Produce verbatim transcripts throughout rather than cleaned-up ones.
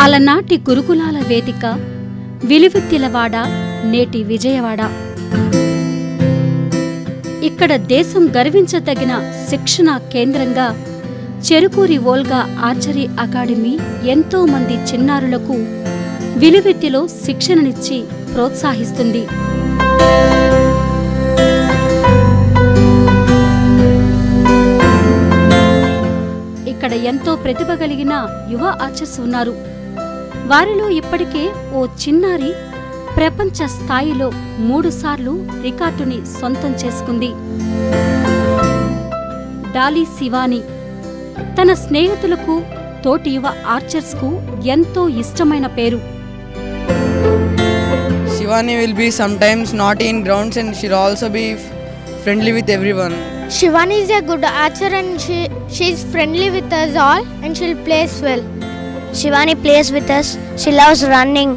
అలనాటి గురుకులాల వేదిక విలువిద్యలవాడ నేటి విజయవాడ. ఇక్కడ దేశం గర్వించదగిన శిక్షణ కేంద్రంగా చెరుకూరి వోల్గా ఆర్చరీ అకాడమీ ఎంతో మంది చిన్నారులకు విలువిద్యలో శిక్షణనిచ్చి ప్రోత్సహిస్తుంది. ఇక్కడ ఎంతో ప్రతిభ కలిగిన యువ ఆర్చర్స్ ఉన్నారు. వారిలో ఇప్పటికే ఓ చిన్నారి ప్రపంచ స్థాయిలో మూడుసార్లు రికార్డుని సొంతం చేసుకుంది. డాలీ శివాని తన స్నేహితులకు తోటి యువ ఆర్చర్స్కు ఎంతో ఇష్టమైన పేరు. Shivani will be sometimes naughty in grounds and she'll also be friendly with everyone. Shivani is a good archer and she she is friendly with us all and she'll plays well. Shivani plays with us. She loves running.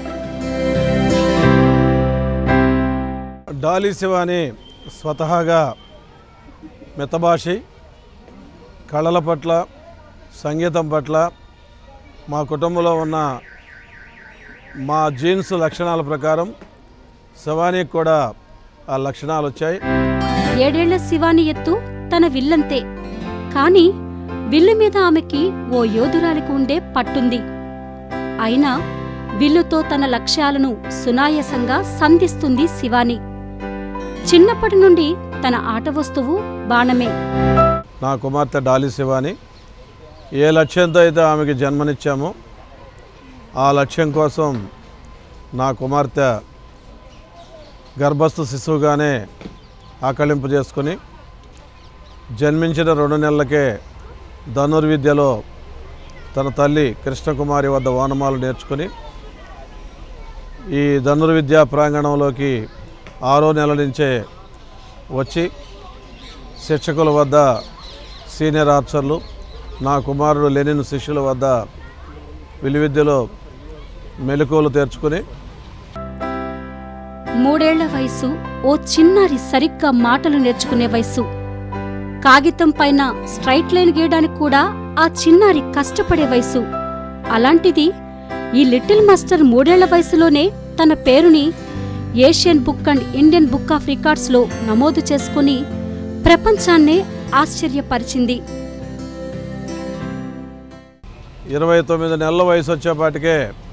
Dolly Shivani స్వతహాగా మితభాషి, కళల పట్ల సంగీతం పట్ల మా కుటుంబంలో ఉన్న మా జీన్స్ లక్షణాల ప్రకారం శివానికి కూడా ఆ లక్షణాలు వచ్చాయి. ఏడేళ్ల శివాని ఎత్తు తన విల్లంతే, కాని విల్లు మీద ఆమెకి ఓ యోధురాలికి ఉండే పట్టుంది. అయినా విల్లుతో తన లక్ష్యాలను సునాయాసంగా సంధిస్తుంది శివాని. చిన్నప్పటి నుండి తన ఆట వస్తువు బాణమే. నా కుమార్తె డాలీ శివాని ఏ లక్ష్యంతో అయితే ఆమెకి జన్మనిచ్చామో ఆ లక్ష్యం కోసం నా కుమార్తె గర్భస్థ శిశువుగానే ఆకళింపు చేసుకుని జన్మించిన రెండు నెలలకే ధనుర్విద్యలో తన తల్లి కృష్ణకుమారి వద్ద ఓనమాలు నేర్చుకుని ఈ ధనుర్విద్యా ప్రాంగణంలోకి ఆరో నెల నుంచే వచ్చి శిక్షకుల వద్ద సీనియర్ ఆఫీసర్లు, నా కుమారుడు లెనిన్ శిష్యుల వద్ద విలువిద్యలో మెలకువలు తెరుచుకుని. మూడేళ్ల వయసు ఓ చిన్నారి సరిగ్గా మాటలు నేర్చుకునే వయసు. కాగితం పైన స్ట్రైట్ లైన్ గీయడానికి కూడా ఆ చిన్నారి కష్టపడే వయసు. అలాంటిది ఈ లిటిల్ మాస్టర్ మూడేళ్ల వయసులోనే తన పేరుని Asian book and Indian book of రికార్డ్స్లో నమోదు చేసుకుని ప్రపంచాన్నే ఆశ్చర్యపరిచింది. ఇరవై తొమ్మిది నెలల వయసు వచ్చేపాటికే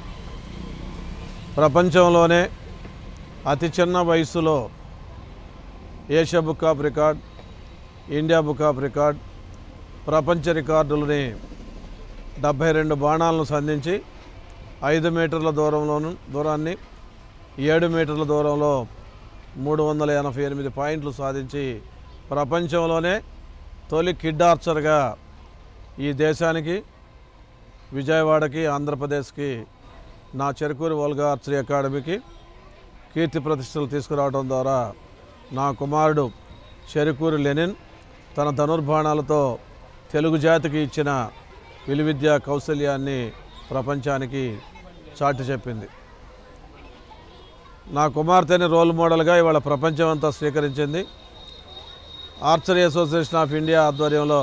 ప్రపంచంలోనే అతి చిన్న వయసులో Asia book of record, India book of record, ప్రపంచ రికార్డులని డెబ్భై రెండు బాణాలను సంధించి ఐదు మీటర్ల దూరంలోను దూరాన్ని ఏడు మీటర్ల దూరంలో మూడు వందల ఎనభై ఎనిమిది పాయింట్లు సాధించి ప్రపంచంలోనే తొలి కిడ్ ఆర్చర్గా ఈ దేశానికి, విజయవాడకి, ఆంధ్రప్రదేశ్కి, నా చెరుకూరి వోల్గా ఆర్చరీ అకాడమీకి కీర్తి ప్రతిష్టలు తీసుకురావడం ద్వారా నా కుమారుడు చెరుకూరి లెనిన్ తన ధనుర్బాణాలతో తెలుగు జాతికి ఇచ్చిన విలువిద్యా కౌశల్యాన్ని ప్రపంచానికి చాటి చెప్పింది. నా కుమార్తెని రోల్ మోడల్గా ఇవాళ ప్రపంచం అంతా స్వీకరించింది. ఆర్చరీ అసోసియేషన్ ఆఫ్ ఇండియా ఆధ్వర్యంలో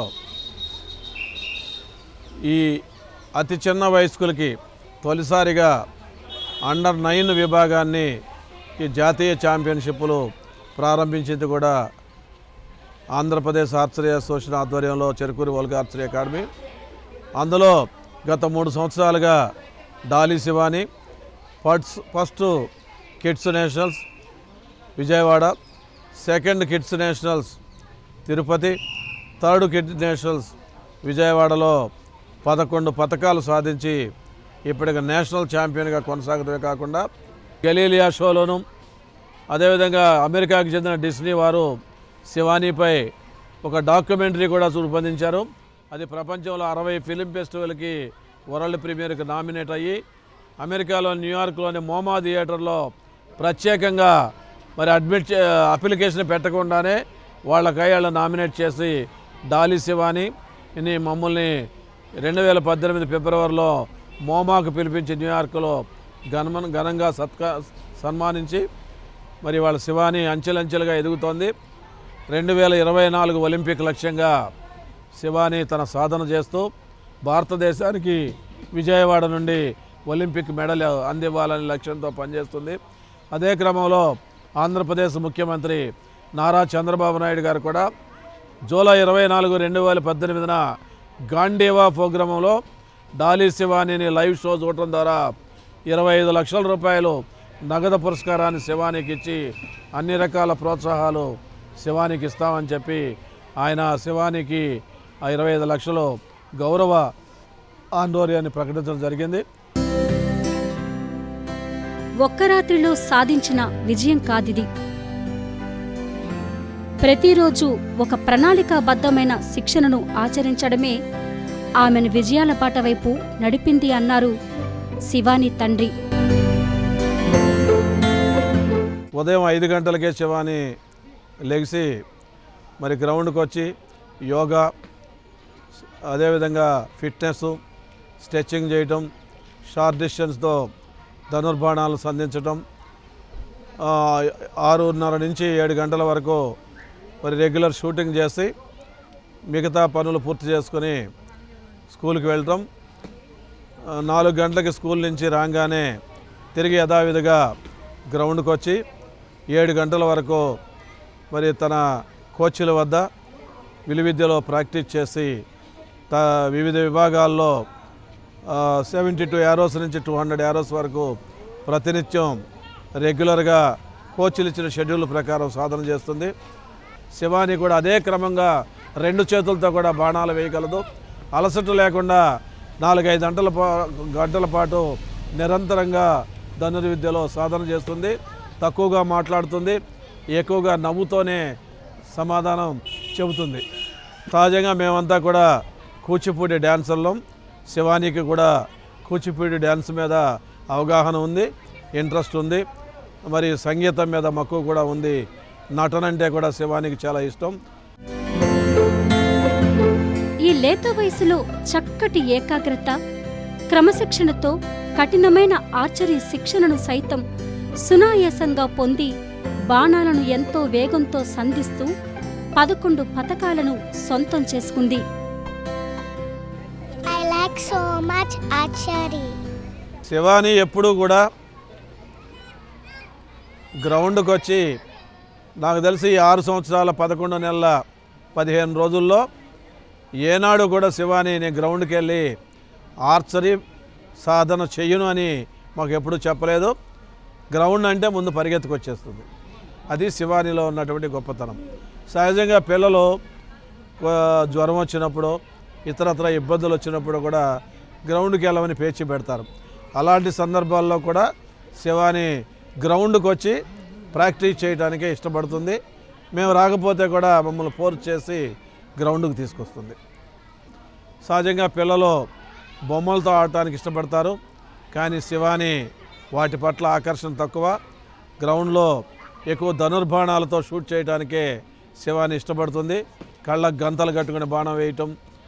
ఈ అతి చిన్న వయస్కులకి తొలిసారిగా అండర్ నైన్ విభాగాన్ని ఈ జాతీయ ఛాంపియన్షిప్లు ప్రారంభించింది కూడా ఆంధ్రప్రదేశ్ ఆర్చరీ అసోసియేషన్ ఆధ్వర్యంలో చెరుకూరి వోల్గా ఆర్చరీ అకాడమీ. అందులో గత మూడు సంవత్సరాలుగా Dolly Shivani first first kids nationals Vijayawada, second kids nationals Tirupati, third kids nationals విజయవాడలో పదకొండు పథకాలు సాధించి ఇప్పటికి నేషనల్ ఛాంపియన్గా కొనసాగడమే కాకుండా గలీలియా షోలోను, అదేవిధంగా అమెరికాకు చెందిన డిస్నీ వారు శివానీపై ఒక డాక్యుమెంటరీ కూడా రూపొందించారు. అది ప్రపంచంలో అరవై ఫిలిం ఫెస్టివల్కి వరల్డ్ ప్రీమియర్కి నామినేట్ అయ్యి అమెరికాలో న్యూయార్క్లోని మోమా థియేటర్లో ప్రత్యేకంగా మరి అడ్మిట్ అప్లికేషన్ పెట్టకుండానే వాళ్ళకై వాళ్ళు నామినేట్ చేసి డాలీ శివాని ఇని మమ్మల్ని రెండు వేల పద్దెనిమిది ఫిబ్రవరిలో మోమాకు పిలిపించి న్యూయార్క్లో ఘనమన్ ఘనంగా సత్కా సన్మానించి మరి వాళ్ళ శివాని అంచెలంచెలుగా ఎదుగుతోంది. రెండు వేల ఇరవై నాలుగు ఒలింపిక్ లక్ష్యంగా శివాని తన సాధన చేస్తూ భారతదేశానికి విజయవాడ నుండి ఒలింపిక్ మెడల్ అందివ్వాలనే లక్ష్యంతో పనిచేస్తుంది. అదే క్రమంలో ఆంధ్రప్రదేశ్ ముఖ్యమంత్రి నారా చంద్రబాబు నాయుడు గారు కూడా జూలై ఇరవై నాలుగు రెండు వేల పద్దెనిమిదిన గాంధీవా ప్రోగ్రాంలో డాలీ శివానీని లైవ్ షో చూడటం ద్వారా ఇరవై ఐదు లక్షల రూపాయలు నగదు పురస్కారాన్ని శివానీకి ఇచ్చి అన్ని రకాల ప్రోత్సాహాలు శివానీకి ఇస్తామని చెప్పి ఆయన శివానీకి ఆ ఇరవై ఐదు లక్షలు గౌరవ ఆందోళనని ప్రకటించడం జరిగింది. ఒక్క రాత్రిలో సాధించిన విజయం కాదిది. ప్రతిరోజు ఒక ప్రణాళికాబద్ధమైన శిక్షణను ఆచరించడమే ఆమెను విజయాల బాట వైపు నడిపింది అన్నారు శివాని తండ్రి. ఉదయం ఐదు గంటలకే శివాని లెగిసి మరి గ్రౌండ్కి వచ్చి యోగా, అదేవిధంగా ఫిట్నెస్, స్ట్రెచ్చింగ్ చేయటం, షార్ట్ డిస్టెన్స్తో ధనుర్బాణాలు సంధించటం, ఆరున్నర నుంచి ఏడు గంటల వరకు మరి రెగ్యులర్ షూటింగ్ చేసి మిగతా పనులు పూర్తి చేసుకొని స్కూల్కి వెళ్ళటం, నాలుగు గంటలకి స్కూల్ నుంచి రాగానే తిరిగి యథావిధిగా గ్రౌండ్కి వచ్చి ఏడు గంటల వరకు మరి తన కోచ్ల వద్ద విలువిద్యలో ప్రాక్టీస్ చేసి త వివిధ విభాగాల్లో సెవెంటీ టూ యారోస్ నుంచి టూ హండ్రెడ్ యారోస్ వరకు ప్రతినిత్యం రెగ్యులర్గా కోచ్లు ఇచ్చిన షెడ్యూల్ ప్రకారం సాధన చేస్తుంది. శివాని కూడా అదే క్రమంగా రెండు చేతులతో కూడా బాణాలు వేయగలదు. అలసట లేకుండా నాలుగైదు గంటల పా గంటల పాటు నిరంతరంగా ధనుర్విద్యలో సాధన చేస్తుంది. తక్కువగా మాట్లాడుతుంది, ఎక్కువగా నవ్వుతోనే సమాధానం చెబుతుంది. సహజంగా మేమంతా కూడా కూచిపూడి డ్యాన్సర్లం. శివానీకి కూడా కూచిపూడి డ్యాన్స్ మీద అవగాహన ఉంది, ఇంట్రెస్ట్ ఉంది, మరి సంగీతం మీద మక్కువ కూడా ఉంది. నటన అంటే కూడా శివానీకి చాలా ఇష్టం. ఈ లేత వయసులో చక్కటి ఏకాగ్రత, క్రమశిక్షణతో కఠినమైన ఆర్చరీ శిక్షణను సైతం సునాయాసంగా పొంది బాణాలను ఎంతో వేగంతో సంధిస్తూ పదకొండు పతకాలను సొంతం చేసుకుంది. I like so much archery. Shivani ఎప్పుడూ కూడా గ్రౌండ్కి వచ్చి నాకు తెలిసి ఆరు సంవత్సరాల పదకొండు నెలల పదిహేను రోజుల్లో ఏనాడు కూడా శివాని నేను గ్రౌండ్కి వెళ్ళి ఆర్చరీ సాధన చెయ్యను అని మాకు ఎప్పుడూ చెప్పలేదు. గ్రౌండ్ అంటే ముందు పరిగెత్తుకొచ్చేస్తుంది. అది శివానిలో ఉన్నటువంటి గొప్పతనం. సహజంగా పిల్లలు జ్వరం వచ్చినప్పుడు, ఇతరత్ర ఇబ్బందులు వచ్చినప్పుడు కూడా గ్రౌండ్కి వెళ్ళమని పేచి పెడతారు. అలాంటి సందర్భాల్లో కూడా శివాని గ్రౌండ్కి వచ్చి ప్రాక్టీస్ చేయడానికే ఇష్టపడుతుంది. మేము రాకపోతే కూడా మమ్మల్ని ఫోర్స్ చేసి గ్రౌండ్కి తీసుకొస్తుంది. సహజంగా పిల్లలు బొమ్మలతో ఆడటానికి ఇష్టపడతారు, కానీ శివాని వాటి పట్ల ఆకర్షణ తక్కువ. గ్రౌండ్లో ఎక్కువ ధనుర్బాణాలతో షూట్ చేయడానికే శివాని ఇష్టపడుతుంది. కళ్ళకు గంతలు కట్టుకుని బాణం వేయటం.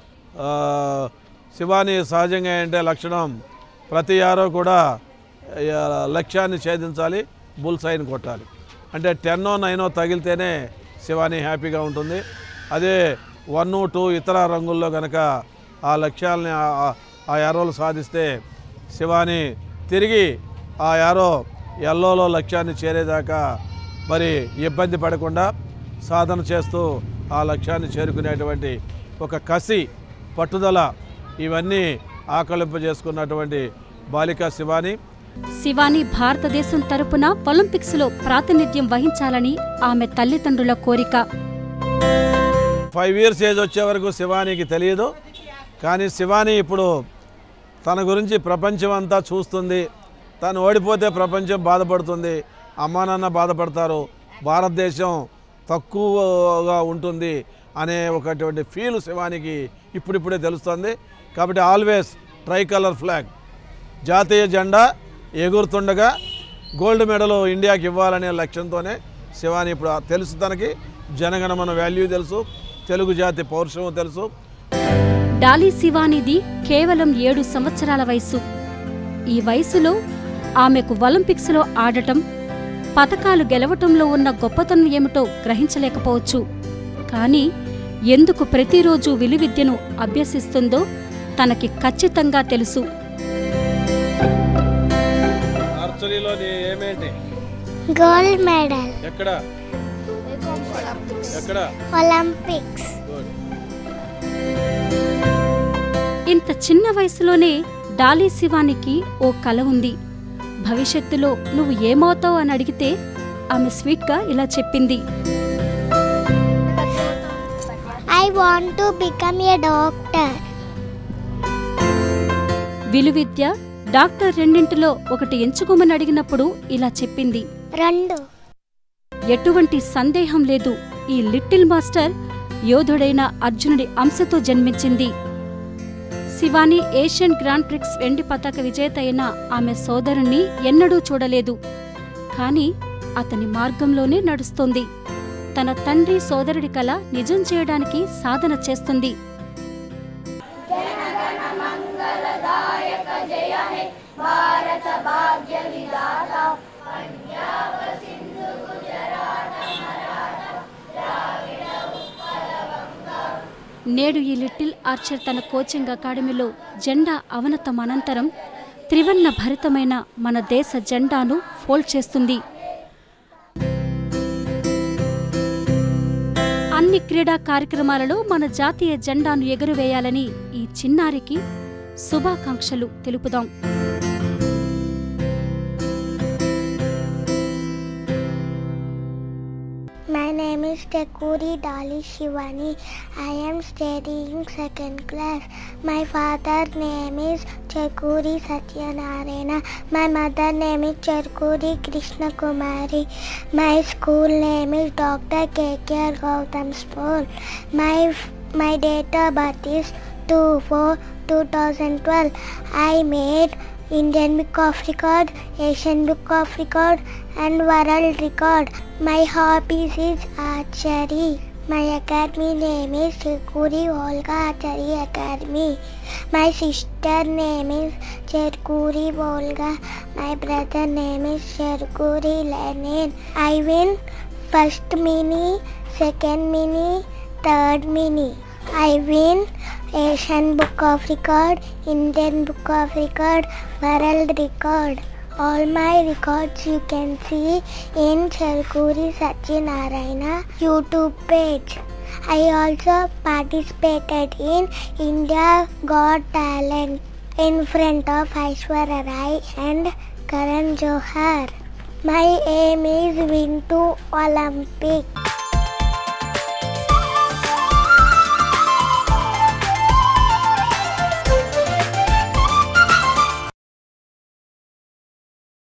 శివాని సహజంగా అంటే లక్షణం ప్రతి యారో కూడా లక్ష్యాన్ని ఛేదించాలి, బుల్ సైన్ కొట్టాలి. అంటే టెన్నో నైనో తగిలితేనే శివాని హ్యాపీగా ఉంటుంది. అదే వన్ టూ ఇతర రంగుల్లో కనుక ఆ లక్ష్యాలని ఆ యారోలు సాధిస్తే శివాని తిరిగి ఆ యారో ఎల్లోలో లక్ష్యాన్ని చేరేదాకా మరి ఇబ్బంది పడకుండా సాధన చేస్తూ ఆ లక్ష్యాన్ని చేరుకునేటువంటి ఒక కసి, పట్టుదల ఇవన్నీ ఆకలింపజేసుకున్నటువంటి బాలిక శివాని. శివాని భారతదేశం తరపున ఒలింపిక్స్లో ప్రాతినిధ్యం వహించాలని ఆమె తల్లిదండ్రుల కోరిక. ఫైవ్ ఇయర్స్ ఏజ్ వచ్చే వరకు శివానికి తెలియదు, కానీ శివాని ఇప్పుడు తన గురించి ప్రపంచం అంతా చూస్తుంది. తను ఓడిపోతే ప్రపంచం బాధపడుతుంది, అమ్మా నాన్న బాధపడతారు, భారతదేశం తక్కువగా ఉంటుంది అనే ఒకటువంటి ఫీల్ శివానికి ఇప్పుడిప్పుడే తెలుస్తుంది. కాబట్టి ఆల్వేస్ ట్రై కలర్ ఫ్లాగ్, జాతీయ జెండా ఎగురుతుండగా గోల్డ్ మెడల్ ఇండియాకి ఇవ్వాలనే లక్ష్యంతోనే శివాని ఇప్పుడు తెలుసు. తనకి జనగణమన వాల్యూ తెలుసు, తెలుగు జాతి పౌరుషము తెలుసు. డాలీ శివానిది కేవలం ఏడు సంవత్సరాల వయసు. ఈ వయసులో ఆమెకు ఒలింపిక్స్లో ఆడటం, పతకాలు గెలవటంలో ఉన్న గొప్పతనం ఏమిటో గ్రహించలేకపోవచ్చు. కానీ ఎందుకు ప్రతిరోజు విలువిద్యను అభ్యసిస్తుందో తనకి ఖచ్చితంగా తెలుసు. ఆర్చరీలో నీ ఏమేంటి? Gold medal. ఎక్కడ ఎక్కడ? ఒలింపిక్స్. ఇంత చిన్న వయసులోనే డాలీ శివానికి ఓ కల ఉంది. భవిష్యత్తులో నువ్వు ఏమవుతావు అని అడిగితే ఆమె స్వీట్గా ఇలా చెప్పింది. I want to become a doctor. విలువిద్య డాక్టర్ రెండింటిలో ఒకటి ఎంచుకోమని అడిగినప్పుడు ఇలా చెప్పింది. రెండు. ఎటువంటి సందేహం లేదు, ఈ లిటిల్ మాస్టర్ యోధుడైన అర్జునుడి అంశతో జన్మించింది. శివాని ఏషియన్ గ్రాండ్ ప్రిక్స్ వెండి పతాక విజేత అయిన ఆమె సోదరుణ్ణి ఎన్నడూ చూడలేదు. కానీ అతని మార్గంలోనే నడుస్తోంది. తన తండ్రి సోదరుడి కల నిజం చేయడానికి సాధన చేస్తుంది. నేడు ఈ లిటిల్ ఆర్చర్ తన కోచింగ్ అకాడమీలో జెండా అవనతం అనంతరం త్రివర్ణ భరితమైన మన దేశ జెండాను ఫోల్డ్ చేస్తుంది. అన్ని క్రీడా కార్యక్రమాలలో మన జాతీయ జెండాను ఎగురవేయాలని ఈ చిన్నారికి శుభాకాంక్షలు తెలుపుదాం. My name is Tekuri Dali Shivani. I am studying second class. My father name is Chekuri Satyanarayana. My mother name is Cherkuri Krishna Kumari. My school name is Doctor K K R Gautam School. My my date of birth is two four twenty twelve. I made Indian Book of Record, Asian Book of Record and World Record. My hobbies is archery. My academy name is Cherkuri Volga Archery Academy. My sister name is Cherkuri Volga. My brother name is Cherkuri Lenin. I win first mini, second mini, third mini. I win Asian Book of Record, Indian Book of Record, World Record. All my records you can see in Cherkuri Satyanarayana YouTube page. I also participated in India Got Talent in front of Aishwarya Rai and Karan Johar. My aim is win to Olympics.